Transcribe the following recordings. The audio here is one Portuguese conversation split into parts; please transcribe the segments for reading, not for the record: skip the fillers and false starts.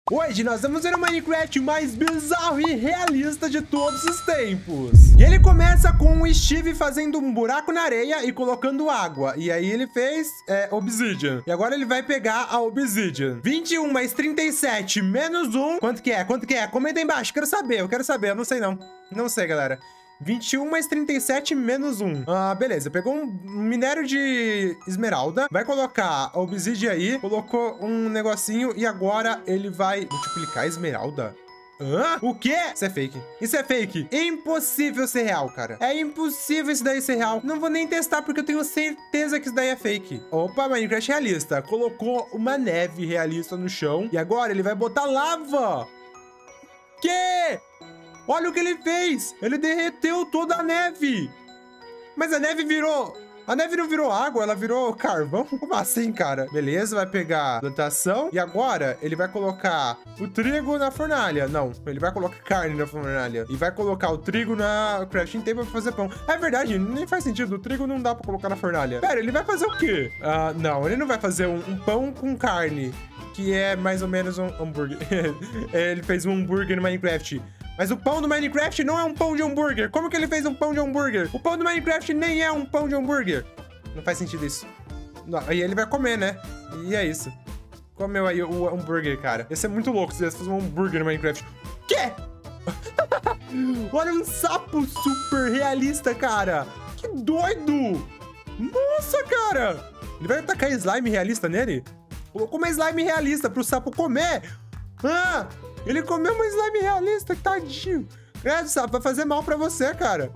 Hoje nós vamos ver o Minecraft mais bizarro e realista de todos os tempos. E ele começa com o Steve fazendo um buraco na areia e colocando água. E aí ele fez obsidian. E agora ele vai pegar a obsidian. 21 mais 37 menos 1. Quanto que é? Quanto que é? Comenta aí embaixo. Quero saber, eu quero saber. Eu não sei não. Não sei, galera. 21 mais 37 menos 1. Ah, beleza. Pegou um minério de esmeralda. Vai colocar a obsidian aí. Colocou um negocinho e agora ele vai multiplicar a esmeralda. Hã? O quê? Isso é fake. Isso é fake. É impossível ser real, cara. É impossível isso daí ser real. Não vou nem testar porque eu tenho certeza que isso daí é fake. Opa, Minecraft realista. Colocou uma neve realista no chão. E agora ele vai botar lava. Que? Olha o que ele fez! Ele derreteu toda a neve! Mas a neve virou... A neve não virou água, ela virou carvão? Como assim, cara? Beleza, vai pegar a plantação. E agora ele vai colocar o trigo na fornalha. Não, ele vai colocar carne na fornalha. E vai colocar o trigo na crafting table pra fazer pão. É verdade, nem faz sentido. O trigo não dá pra colocar na fornalha. Pera, ele vai fazer o quê? Não, ele não vai fazer um pão com carne. Que é mais ou menos um hambúrguer. Ele fez um hambúrguer no Minecraft. Mas o pão do Minecraft não é um pão de hambúrguer. Como que ele fez um pão de hambúrguer? O pão do Minecraft nem é um pão de hambúrguer. Não faz sentido isso. Aí ele vai comer, né? E é isso. Comeu aí o hambúrguer, cara. Ia ser muito louco se eles fossem um hambúrguer no Minecraft. Quê? Olha um sapo super realista, cara. Que doido. Nossa, cara. Ele vai tacar slime realista nele? Colocou uma slime realista pro sapo comer. Ah, ele comeu uma slime realista, tadinho. Credo, sapo, vai fazer mal pra você, cara.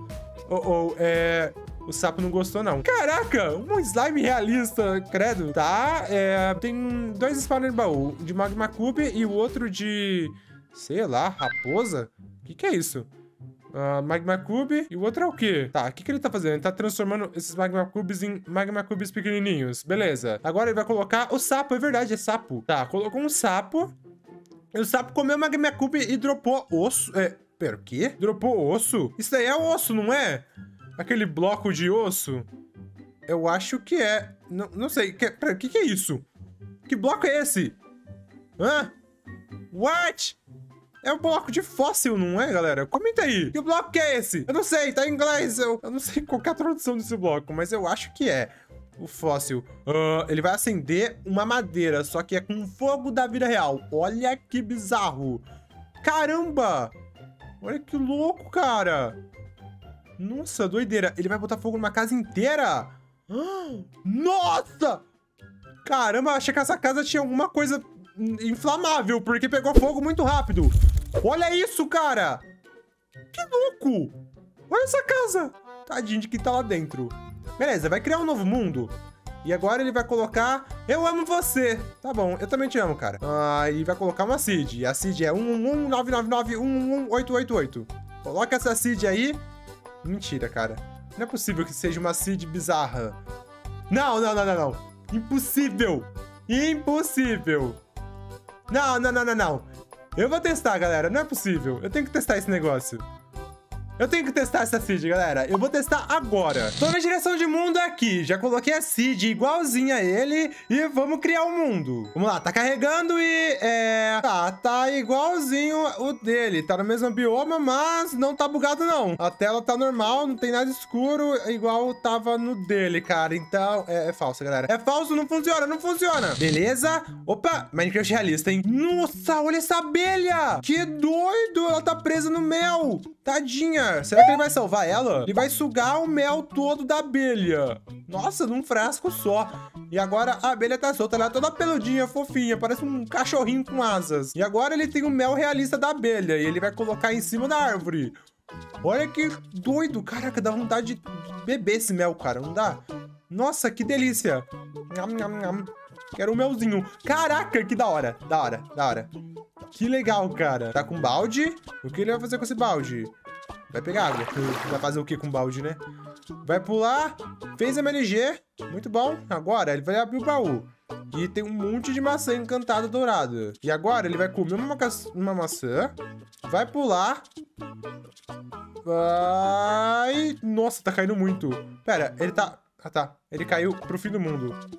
O sapo não gostou, não. Caraca, um slime realista, credo. Tá, tem dois spawner baú. De magma cube e o outro de... sei lá, raposa? O que é isso? Magma cube. E o outro é o quê? Tá, o que ele tá fazendo? Ele tá transformando esses magma cubes em magma cubes pequenininhos. Beleza. Agora ele vai colocar o sapo, é verdade, é sapo. Tá, colocou um sapo. E o sapo comeu magma cube e dropou osso. Pera, o quê? Dropou osso? Isso daí é osso, não é? Aquele bloco de osso? Eu acho que é. Não sei. Pera, o que é isso? Que bloco é esse? Hã? What? É um bloco de fóssil, não é, galera? Comenta aí. Que bloco que é esse? Eu não sei, tá em inglês. Eu não sei qual que é a tradução desse bloco, mas eu acho que é o fóssil. Ele vai acender uma madeira, só que é com fogo da vida real. Olha que bizarro. Caramba! Olha que louco, cara. Nossa, doideira. Ele vai botar fogo numa casa inteira? Nossa! Caramba, achei que essa casa tinha alguma coisa inflamável, porque pegou fogo muito rápido. Olha isso, cara! Que louco! Olha essa casa! Tadinho de quem tá lá dentro. Beleza, vai criar um novo mundo. E agora ele vai colocar... Eu amo você. Tá bom, eu também te amo, cara. E vai colocar uma seed. E a seed é 11199911888. Coloca essa seed aí. Mentira, cara. Não é possível que seja uma seed bizarra. Não. Impossível. Impossível. Não. Eu vou testar, galera. Não é possível. Eu tenho que testar esse negócio. Eu tenho que testar essa seed, galera. Eu vou testar agora. Tô na direção de mundo aqui. Já coloquei a seed igualzinha a ele. E vamos criar um mundo. Vamos lá, tá carregando e... Tá igualzinho o dele. Tá no mesmo bioma, mas não tá bugado, não. A tela tá normal, não tem nada escuro, igual tava no dele, cara. Então, é falso, galera. É falso, não funciona. Beleza? Opa, Minecraft realista, hein? Nossa, olha essa abelha. Que doido, ela tá presa no mel. Tadinha. Será que ele vai salvar ela? Ele vai sugar o mel todo da abelha. Nossa, num frasco só. E agora a abelha tá solta. Ela é toda peludinha, fofinha. Parece um cachorrinho com asas. E agora ele tem o mel realista da abelha. E ele vai colocar em cima da árvore. Olha que doido. Caraca, dá vontade de beber esse mel, cara. Não dá? Nossa, que delícia. Quero um melzinho. Caraca, que da hora. Da hora. Que legal, cara. Tá com balde. O que ele vai fazer com esse balde? Vai pegar água. Vai fazer o que com balde, né? Vai pular. Fez MLG. Muito bom. Agora ele vai abrir o baú. E tem um monte de maçã encantada dourada. E agora ele vai comer uma maçã. Vai pular. Vai... Nossa, tá caindo muito. Pera, ele tá... Ah, tá. Ele caiu pro fim do mundo.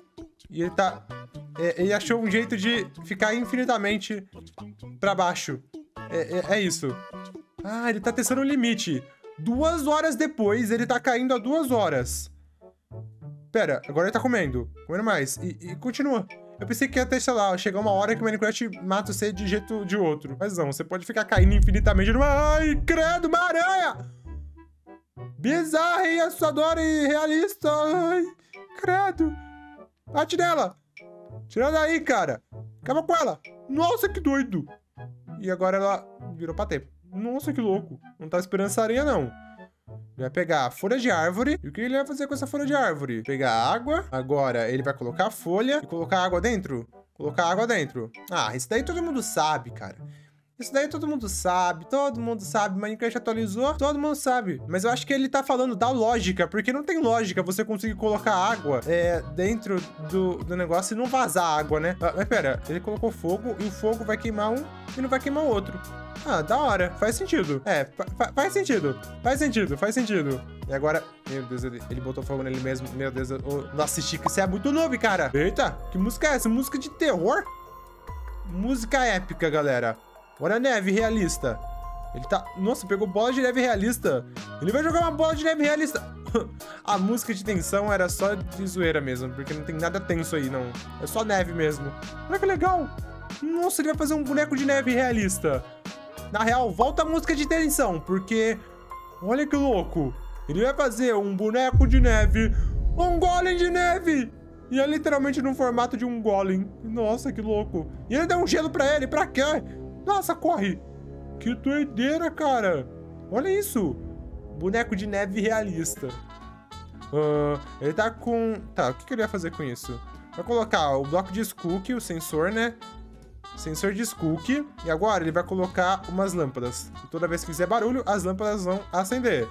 E ele tá... ele achou um jeito de ficar infinitamente pra baixo. É isso. Ah, ele tá testando o limite. 2 horas depois, ele tá caindo a 2 horas. Pera, agora ele tá comendo. Comendo mais. E continua. Eu pensei que ia ter, sei lá, chegar uma hora que o Minecraft mata você de jeito de outro. Mas não, você pode ficar caindo infinitamente. Ai, credo, uma aranha! Bizarra e assustadora e realista. Ai, credo. Bate nela. Tira daí, cara. Acaba com ela. Nossa, que doido. E agora ela virou patê. Nossa, que louco. Não tá esperando essa aranha, não. Ele vai pegar a folha de árvore. E o que ele vai fazer com essa folha de árvore? Pegar água. Agora ele vai colocar a folha e colocar água dentro. Colocar água dentro. Ah, isso daí todo mundo sabe, cara. Isso daí todo mundo sabe. Minecraft atualizou, todo mundo sabe. Mas eu acho que ele tá falando da lógica, porque não tem lógica você conseguir colocar água dentro do negócio e não vazar água, né? Mas pera, ele colocou fogo e o fogo vai queimar um e não vai queimar o outro. Ah, da hora. Faz sentido. Faz sentido. Faz sentido. E agora... Meu Deus, ele botou fogo nele mesmo. Meu Deus. Nossa, Chico, isso é muito noob, cara. Eita, que música é essa? Música de terror? Música épica, galera. Olha a neve realista. Ele tá... Nossa, pegou bola de neve realista. Ele vai jogar uma bola de neve realista. A música de tensão era só de zoeira mesmo, porque não tem nada tenso aí, não. É só neve mesmo. Olha que legal. Nossa, ele vai fazer um boneco de neve realista. Na real, volta a música de tensão, porque... Olha que louco. Ele vai fazer um boneco de neve, um golem de neve. E é literalmente no formato de um golem. Nossa, que louco. E ele deu um gelo pra ele, pra quê? Nossa, corre. Que doideira, cara. Olha isso. Boneco de neve realista. Ele tá com... Tá, o que ele vai fazer com isso? Vai colocar o bloco de Skook, o sensor, né? Sensor de Skook. E agora ele vai colocar umas lâmpadas. E toda vez que fizer barulho, as lâmpadas vão acender.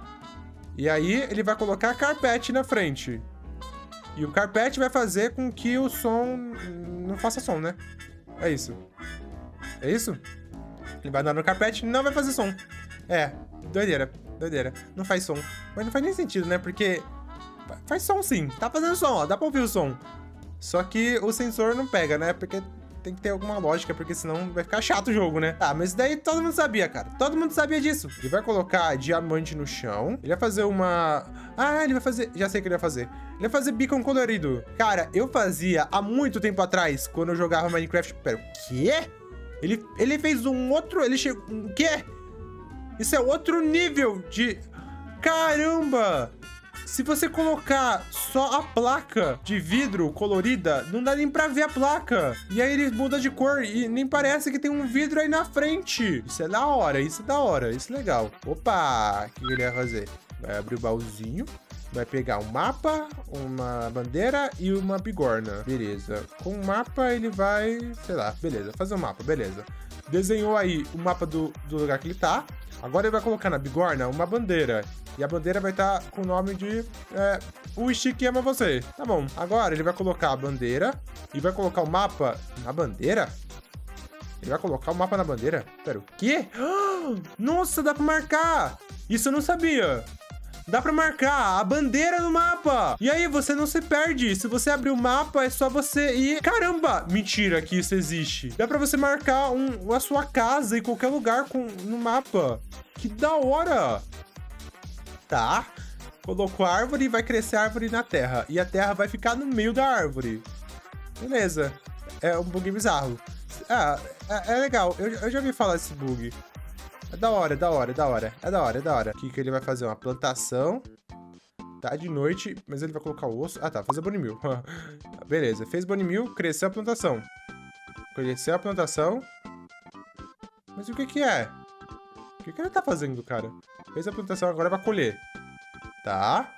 E aí ele vai colocar carpete na frente. E o carpete vai fazer com que o som não faça som, né? É isso. É isso? Ele vai andar no carpete e não vai fazer som. Doideira. Não faz som. Mas não faz nem sentido, né? Porque faz som sim. Tá fazendo som, ó. Dá pra ouvir o som. Só que o sensor não pega, né? Porque tem que ter alguma lógica, porque senão vai ficar chato o jogo, né? Ah, mas daí todo mundo sabia, cara. Todo mundo sabia disso. Ele vai colocar diamante no chão. Ele vai fazer uma... Ah, ele vai fazer... Já sei o que ele vai fazer. Ele vai fazer beacon colorido. Cara, eu fazia há muito tempo atrás, quando eu jogava Minecraft... Pera, o quê? Ele fez um outro... Ele chegou... O quê? Isso é outro nível de... Caramba! Se você colocar só a placa de vidro colorida, não dá nem pra ver a placa. E aí ele muda de cor e nem parece que tem um vidro aí na frente. Isso é da hora, isso é legal. Opa! O que ele vai fazer? Vai abrir o baúzinho. Vai pegar um mapa, uma bandeira e uma bigorna. Beleza. Com o mapa ele vai... Sei lá, beleza. Fazer um mapa, beleza. Desenhou aí o mapa do lugar que ele tá. Agora ele vai colocar na bigorna uma bandeira. E a bandeira vai estar com o nome de... O Stick ama você. Tá bom. Agora ele vai colocar a bandeira. E vai colocar o mapa na bandeira? Ele vai colocar o mapa na bandeira? Pera, o quê? Nossa, dá pra marcar! Isso eu não sabia. Dá pra marcar a bandeira no mapa. E aí você não se perde. Se você abrir o mapa, é só você ir... Caramba! Mentira que isso existe. Dá pra você marcar a sua casa em qualquer lugar no mapa. Que da hora! Tá. Colocou a árvore e vai crescer a árvore na terra. E a terra vai ficar no meio da árvore. Beleza. É um bug bizarro. Ah, é legal. Eu já ouvi falar desse bug. É da hora. O que ele vai fazer? Uma plantação. Tá de noite, mas ele vai colocar o osso. Ah, tá. Fazer bone meal. Beleza. Fez bone meal, cresceu a plantação. Cresceu a plantação. Mas o que é? O que ele tá fazendo, cara? Fez a plantação, agora vai colher. Tá.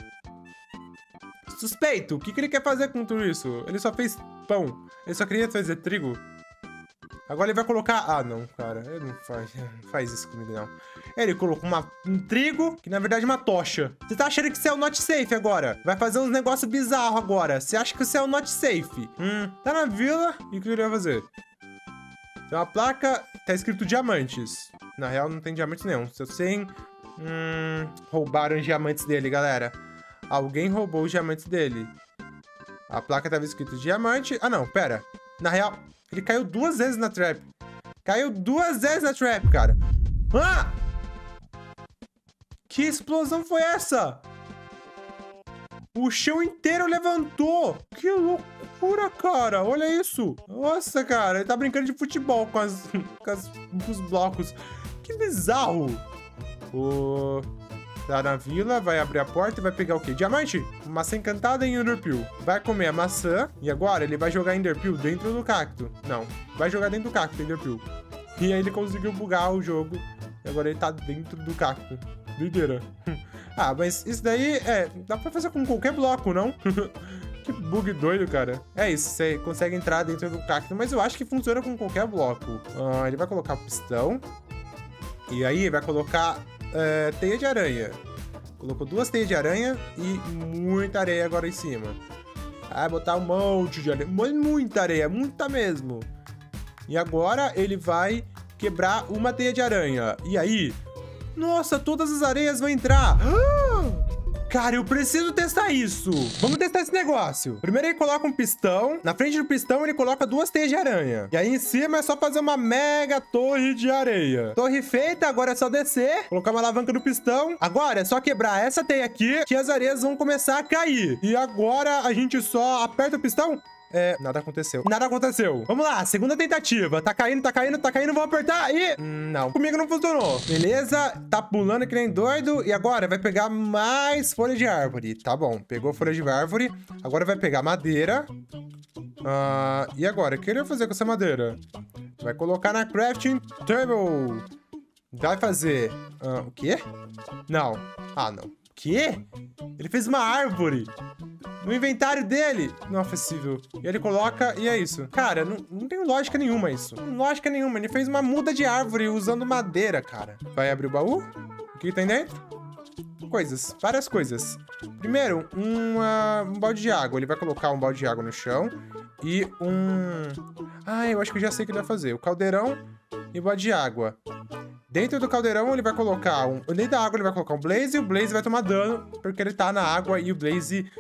Suspeito. O que ele quer fazer com tudo isso? Ele só fez pão. Ele só queria fazer trigo. Agora ele vai colocar... Ah, não, cara. Ele não faz isso comigo, não. Ele colocou um trigo, que na verdade é uma tocha. Você tá achando que você é o not safe agora? Vai fazer uns negócios bizarros agora. Você acha que você é o not safe? Tá na vila. E o que ele vai fazer? Tem uma placa... Tá escrito diamantes. Na real, não tem diamantes nenhum. Se eu sei... roubaram os diamantes dele, galera. Alguém roubou os diamantes dele. A placa tava escrito diamante. Ah, não, pera. Na real, ele caiu 2 vezes na trap. Caiu 2 vezes na trap, cara. Ah! Que explosão foi essa? O chão inteiro levantou. Que loucura, cara. Olha isso. Nossa, cara. Ele tá brincando de futebol com os blocos. Que bizarro. Tá na vila, vai abrir a porta e vai pegar o quê? Diamante? Maçã encantada em Enderpeel. Vai comer a maçã e agora ele vai jogar Enderpeel dentro do cacto. Não, vai jogar dentro do cacto, Enderpeel. E aí ele conseguiu bugar o jogo. E agora ele tá dentro do cacto. Doideira. Ah, mas isso daí dá pra fazer com qualquer bloco, não? Que bug doido, cara. É isso, você consegue entrar dentro do cacto, mas eu acho que funciona com qualquer bloco. Ele vai colocar pistão. E aí vai colocar teia de aranha. Colocou 2 teias de aranha e muita areia agora em cima. Vai botar um monte de areia. Muita areia, muita mesmo. E agora ele vai quebrar uma teia de aranha. E aí... Nossa, todas as areias vão entrar. Cara, eu preciso testar isso. Vamos testar esse negócio. Primeiro ele coloca um pistão. Na frente do pistão ele coloca 2 teias de aranha. E aí em cima é só fazer uma mega torre de areia. Torre feita, agora é só descer. Colocar uma alavanca no pistão. Agora é só quebrar essa teia aqui que as areias vão começar a cair. E agora a gente só aperta o pistão. Nada aconteceu. Nada aconteceu. Vamos lá, segunda tentativa. Tá caindo, tá caindo, tá caindo. Vamos apertar e... Não. Comigo não funcionou. Beleza, tá pulando que nem doido. E agora vai pegar mais folha de árvore. Tá bom, pegou folha de árvore. Agora vai pegar madeira. E agora? O que ele vai fazer com essa madeira? Vai colocar na crafting table. Vai fazer... o quê? Não. Ah, não. O quê? Ele fez uma árvore. No inventário dele. Não é possível. E ele coloca e é isso. Cara, não tem lógica nenhuma isso. Não tem lógica nenhuma. Ele fez uma muda de árvore usando madeira, cara. Vai abrir o baú? O que tem dentro? Coisas. Várias coisas. Primeiro, um balde de água. Ele vai colocar um balde de água no chão. E eu acho que eu já sei o que ele vai fazer. O caldeirão e o balde de água. Dentro do caldeirão, ele vai colocar dentro da água, ele vai colocar um Blaze. E o Blaze vai tomar dano, porque ele tá na água e o Blaze...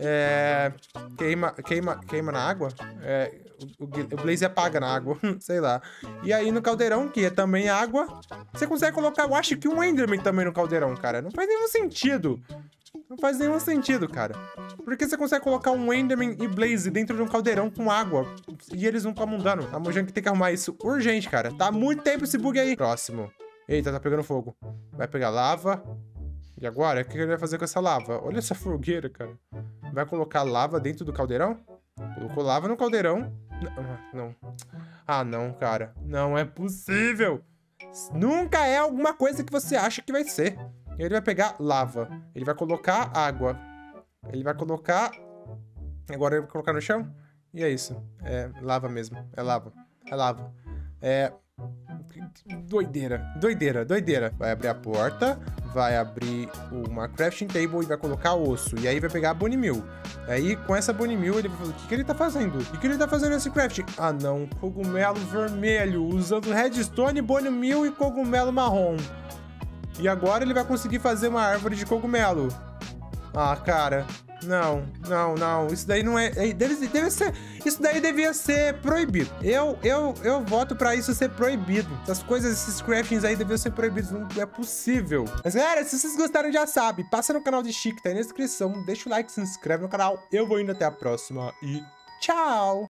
queima na água? O Blaze apaga na água, sei lá. E aí no caldeirão, que é também água, você consegue colocar, eu acho que um Enderman também no caldeirão, cara. Não faz nenhum sentido. Não faz nenhum sentido, cara. Porque você consegue colocar um Enderman e Blaze dentro de um caldeirão com água e eles não tomam dano. A Mojang tem que arrumar isso urgente, cara. Tá há muito tempo esse bug aí. Próximo. Eita, tá pegando fogo. Vai pegar lava. E agora, o que ele vai fazer com essa lava? Olha essa fogueira, cara. Vai colocar lava dentro do caldeirão? Colocou lava no caldeirão. Não. Ah, não, cara. Não é possível. Nunca é alguma coisa que você acha que vai ser. Ele vai pegar lava. Ele vai colocar água. Ele vai colocar... Agora ele vai colocar no chão. E é isso. É lava mesmo. É lava. É lava. Doideira. Vai abrir a porta. Vai abrir uma crafting table e vai colocar osso. E aí vai pegar a Bone Meal. Aí, com essa Bone Meal, ele vai fazer... O que ele tá fazendo? O que ele tá fazendo nesse crafting? Ah, não. Cogumelo vermelho. Usando redstone, Bone Meal e cogumelo marrom. E agora ele vai conseguir fazer uma árvore de cogumelo. Ah, cara... Não. Isso daí não é... Deve ser... Isso daí devia ser proibido. Eu voto pra isso ser proibido. Essas coisas, esses craftings aí deviam ser proibidos. Não é possível. Mas, galera, se vocês gostaram, já sabe. Passa no canal de Chique, tá aí na descrição. Deixa o like, se inscreve no canal. Eu vou indo até a próxima e tchau!